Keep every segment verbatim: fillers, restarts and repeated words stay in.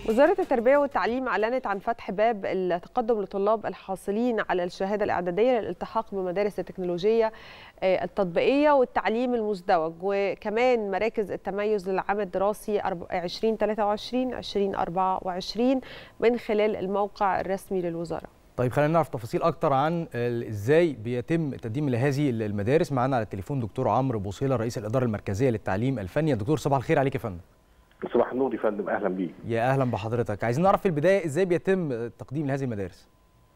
وزارة التربية والتعليم أعلنت عن فتح باب التقدم لطلاب الحاصلين على الشهادة الإعدادية للالتحاق بمدارس التكنولوجية التطبيقية والتعليم المزدوج، وكمان مراكز التميز للعام الدراسي ألفين وثلاثة وعشرين ألفين وأربعة وعشرين من خلال الموقع الرسمي للوزارة. طيب خلينا نعرف تفاصيل أكتر عن ازاي بيتم تقديم لهذه المدارس. معانا على التليفون دكتور عمرو بوصيلة رئيس الإدارة المركزية للتعليم الفني. دكتور صباح الخير عليك يا فندم. صباح النور يا فندم، اهلا بيك. يا اهلا بحضرتك. عايزين نعرف في البدايه ازاي بيتم التقديم لهذه المدارس؟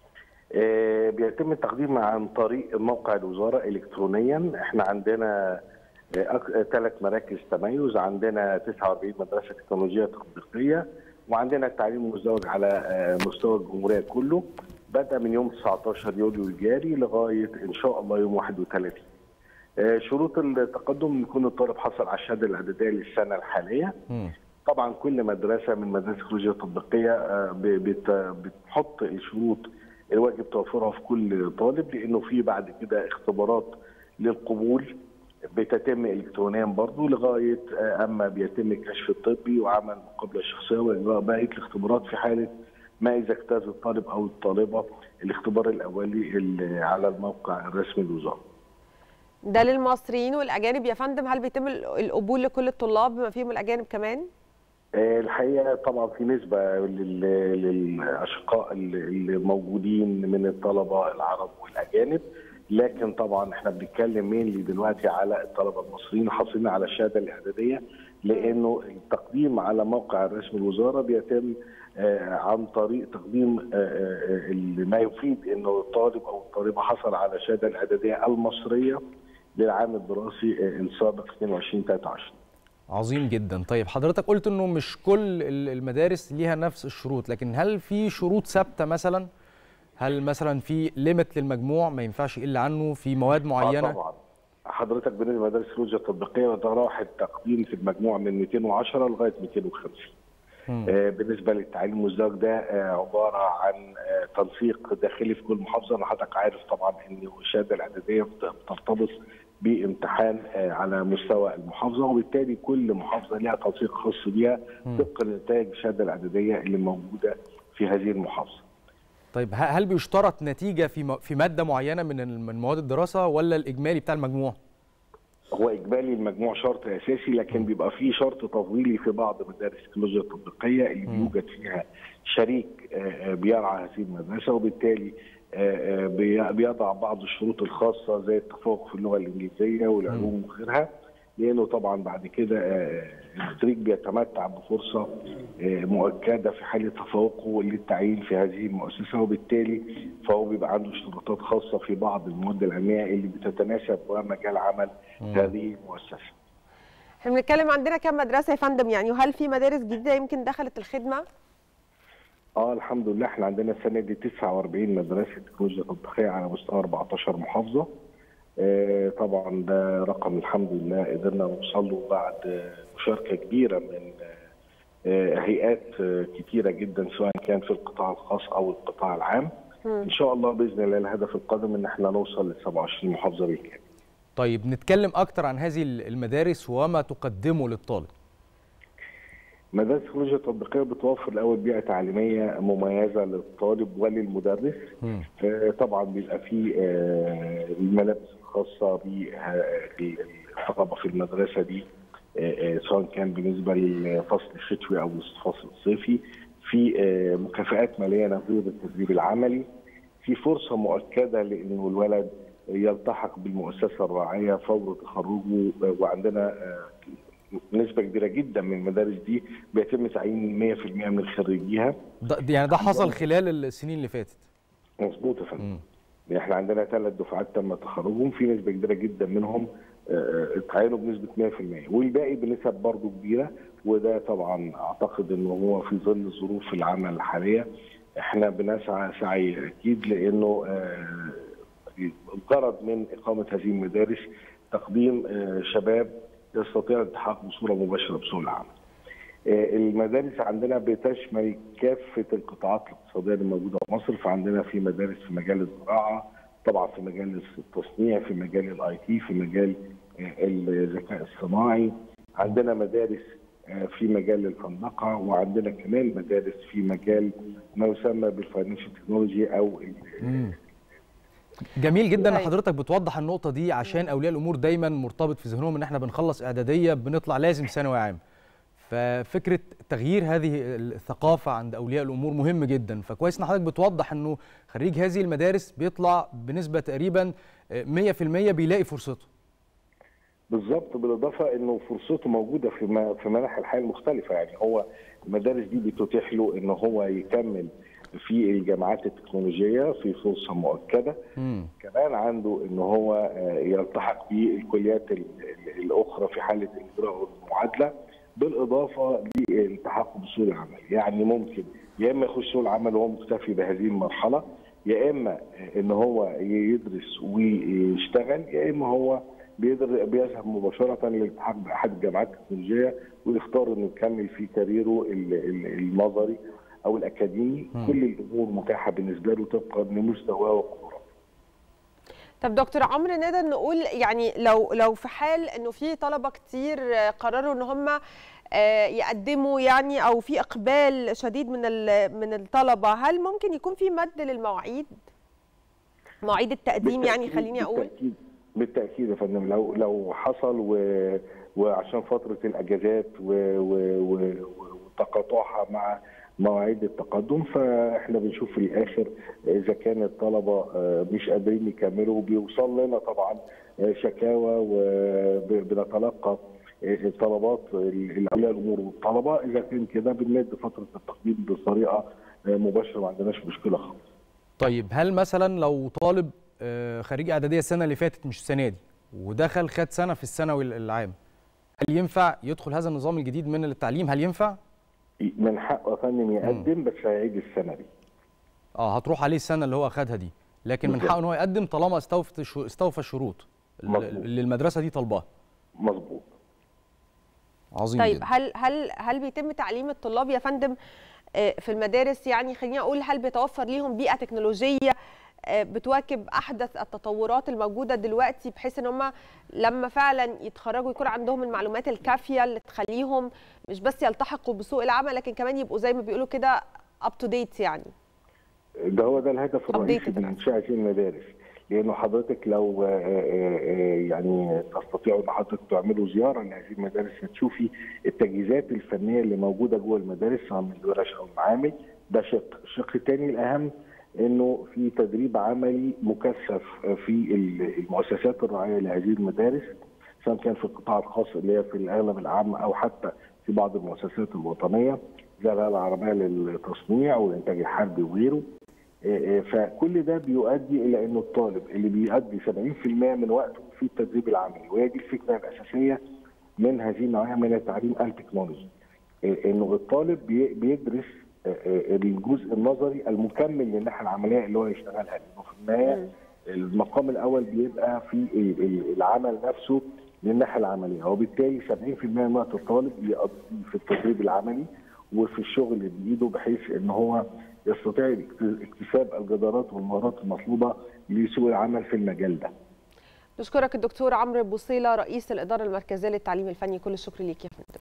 آه بيتم التقديم عن طريق موقع الوزاره الكترونيا. احنا عندنا ثلاث آه مراكز تميز، عندنا تسعة وأربعين مدرسه تكنولوجيه تطبيقيه، وعندنا التعليم المزدوج على آه مستوى الجمهوريه كله، بدأ من يوم تسعة عشر يوليو الجاري لغايه ان شاء الله يوم واحد وثلاثين. آه شروط التقدم يكون الطالب حصل على الشهاده الاعداديه للسنه الحاليه. م. طبعا كل مدرسه من مدارس التكنولوجيا التطبيقيه بتحط الشروط الواجب توفرها في كل طالب، لانه في بعد كده اختبارات للقبول بتتم الكترونيا برضه لغايه اما بيتم الكشف الطبي وعمل مقابله شخصيه واجراء بقيه الاختبارات في حاله ما اذا اجتاز الطالب او الطالبه الاختبار الاولي اللي على الموقع الرسمي للوزاره. ده للمصريين والاجانب يا فندم، هل بيتم القبول لكل الطلاب بما فيهم الاجانب كمان؟ الحقيقه طبعا في نسبه للاشقاء اللي موجودين من الطلبه العرب والاجانب، لكن طبعا احنا بنتكلم مين دلوقتي على الطلبه المصريين حاصلين على الشهاده الاعداديه، لانه التقديم على موقع الرسمي الوزاره بيتم عن طريق تقديم ما يفيد انه الطالب او الطالبه حصل على الشهاده الاعداديه المصريه للعام الدراسي السابق اثنين وعشرين ثلاثة وعشرين. عظيم جدا. طيب حضرتك قلت انه مش كل المدارس ليها نفس الشروط، لكن هل في شروط ثابته مثلا؟ هل مثلا في ليميت للمجموع ما ينفعش يقل عنه في مواد معينه؟ آه طبعا. حضرتك بالنسبه لمدارس التكنولوجيا التطبيقيه بتراوح التقديم في المجموع من مئتين وعشرة لغايه مئتين وخمسين. آه بالنسبه للتعليم المزدوج ده آه عباره عن آه تنسيق داخلي في كل محافظه. انا حضرتك عارف طبعا ان الشهاده الاعداديه بترتبط بامتحان على مستوى المحافظه، وبالتالي كل محافظه لها تنسيق خاص بيها طبقا لنتائج الشهاده الاعداديه اللي موجوده في هذه المحافظه. طيب هل بيشترط نتيجه في في ماده معينه من من مواد الدراسه ولا الاجمالي بتاع المجموع؟ هو اجمالي المجموع شرط اساسي، لكن بيبقى فيه شرط تفضيلي في بعض مدارس التكنولوجيا التطبيقيه اللي م. بيوجد فيها شريك بيرعى هذه المدرسه، وبالتالي بيضع بعض الشروط الخاصه زي التفوق في اللغه الانجليزيه والعلوم وغيرها، لانه طبعا بعد كده الشريك بيتمتع بفرصه مؤكده في حاله تفوقه للتعيين في هذه المؤسسه، وبالتالي فهو بيبقى عنده اشتراطات خاصه في بعض المواد العلميه اللي بتتناسب مع مجال عمل هذه المؤسسه. احنا بنتكلم عندنا كم مدرسه يا فندم يعني، وهل في مدارس جديده يمكن دخلت الخدمه؟ اه الحمد لله احنا عندنا السنه دي تسعة وأربعين مدرسه تكنولوجيا تطبيقيه على مستوى أربعتاشر محافظه. آه طبعا ده رقم الحمد لله قدرنا نوصل له بعد مشاركه كبيره من آه هيئات آه كتيره جدا سواء كان في القطاع الخاص او القطاع العام. م. ان شاء الله باذن الله الهدف القادم ان احنا نوصل ل سبعة وعشرين محافظه بالكامل. طيب نتكلم اكتر عن هذه المدارس وما تقدمه للطالب. مدارس التكنولوجيا التطبيقيه بتوفر الاول بيئه تعليميه مميزه للطالب وللمدرس. آه طبعا بيبقى في آه الملابس الخاصه بالطلبه في المدرسه دي آه سواء كان بالنسبه للفصل الشتوي او الفصل الصيفي، في آه مكافآت ماليه نظير التدريب العملي، في فرصه مؤكده لانه الولد يلتحق بالمؤسسه الراعيه فور تخرجه، وعندنا آه نسبة كبيرة جدا من المدارس دي بيتم تعيين مئة في المئة من خريجيها. ده يعني ده حصل خلال السنين اللي فاتت؟ مظبوط يا فندم. احنا عندنا ثلاث دفعات تم تخرجهم، في نسبة كبيرة جدا منهم اتعينوا بنسبة مئة في المئة، والباقي بنسب برضه كبيرة، وده طبعا اعتقد انه هو في ظل ظروف العمل الحالية احنا بنسعى سعي اكيد، لانه الغرض من اقامة هذه المدارس تقديم شباب يستطيع الالتحاق بصوره مباشره بسوق العمل. المدارس عندنا بتشمل كافه القطاعات الاقتصاديه اللي موجوده في مصر، فعندنا في مدارس في مجال الزراعه، طبعا في مجال التصنيع، في مجال الاي تي، في مجال الذكاء الصناعي، عندنا مدارس في مجال الفندقه، وعندنا كمان مدارس في مجال ما يسمى بالفاينانشال تكنولوجي او مم. جميل جدا ان حضرتك بتوضح النقطه دي، عشان اولياء الامور دايما مرتبط في ذهنهم ان احنا بنخلص اعداديه بنطلع لازم ثانوي عام. ففكره تغيير هذه الثقافه عند اولياء الامور مهم جدا، فكويس ان حضرتك بتوضح انه خريج هذه المدارس بيطلع بنسبه تقريبا مية في المية بيلاقي فرصته. بالظبط، بالاضافه انه فرصته موجوده في في منح الحياه المختلفه. يعني هو المدارس دي بتتيح له ان هو يكمل في الجامعات التكنولوجيه في فرصه مؤكده. مم. كمان عنده ان هو يلتحق بالكليات الاخرى في حاله الاجراء والمعادله، بالاضافه للالتحاق بسوق العمل. يعني ممكن يا اما يخش سوق العمل وهو مكتفي بهذه المرحله، يا اما ان هو يدرس ويشتغل، يا اما هو بيذهب مباشره للالتحاق باحد الجامعات التكنولوجيه ويختار انه يكمل في كاريره النظري او الاكاديمي. م. كل الامور متاحه بالنسبه له طبقا لمستواه وقدراته. طب دكتور عمرو، نقدر نقول يعني لو لو في حال انه في طلبه كتير قرروا ان هم يقدموا يعني او في اقبال شديد من من الطلبه، هل ممكن يكون في مد للمواعيد؟ مواعيد التقديم يعني خليني اقول. بالتاكيد بالتاكيد يا فندم، لو لو حصل و وعشان فتره الاجازات وتقاطعها مع مواعيد التقدم، فاحنا بنشوف في الاخر اذا كان الطلبه مش قادرين يكملوا بيوصل لنا طبعا شكاوى وبنتلقى طلبات اولياء الامور والطلبه. اذا كان كده بنمد فتره التقديم بطريقه مباشره، ما عندناش مشكله خالص. طيب هل مثلا لو طالب خريج اعداديه السنه اللي فاتت مش السنه دي ودخل خد سنه في الثانوي العام، هل ينفع يدخل هذا النظام الجديد من التعليم؟ هل ينفع؟ من حقه يا فندم يقدم، بس هيعيد السنه دي. اه هتروح عليه السنه اللي هو اخدها دي، لكن من حقه ان هو يقدم طالما استوفى استوفى الشروط اللي المدرسه دي طالباها. مظبوط. عظيم طيب جدا. هل هل هل بيتم تعليم الطلاب يا فندم في المدارس؟ يعني خليني اقول، هل بيتوفر ليهم بيئه تكنولوجيه بتواكب احدث التطورات الموجوده دلوقتي، بحيث ان هم لما فعلا يتخرجوا يكون عندهم المعلومات الكافيه اللي تخليهم مش بس يلتحقوا بسوق العمل، لكن كمان يبقوا زي ما بيقولوا كده اب تو ديت؟ يعني ده هو ده الهدف الرئيسي من انشاء هذه المدارس، لانه حضرتك لو يعني تستطيعوا ان حضرتك تعملوا زياره لهذه المدارس هتشوفي التجهيزات الفنيه اللي موجوده جوه المدارس سواء من الورش او المعامل. ده شق. الشق الثاني الاهم انه في تدريب عملي مكثف في المؤسسات الراعيه لهذه المدارس، سواء كان في القطاع الخاص اللي هي في الاغلب العام او حتى في بعض المؤسسات الوطنيه زي الهيئه العربيه للتصنيع والانتاج الحربي وغيره. فكل ده بيؤدي الى انه الطالب اللي بيؤدي سبعين في المية من وقته في التدريب العملي، وهي دي الفكره الاساسيه من هذه النوعيه من التعليم التكنولوجي، انه الطالب بيدرس الجزء النظري المكمل للناحيه العمليه اللي هو يشتغلها، لانه في النهايه المقام الاول بيبقى في العمل نفسه للناحيه العمليه، وبالتالي سبعين في المية من وقت الطالب بيقضي في التدريب العملي وفي الشغل بايده، بحيث ان هو يستطيع اكتساب الجدارات والمهارات المطلوبه لسوق العمل في المجال ده. نشكرك الدكتور عمرو بوصيلة، رئيس الاداره المركزيه للتعليم الفني، كل الشكر ليك يا فندم.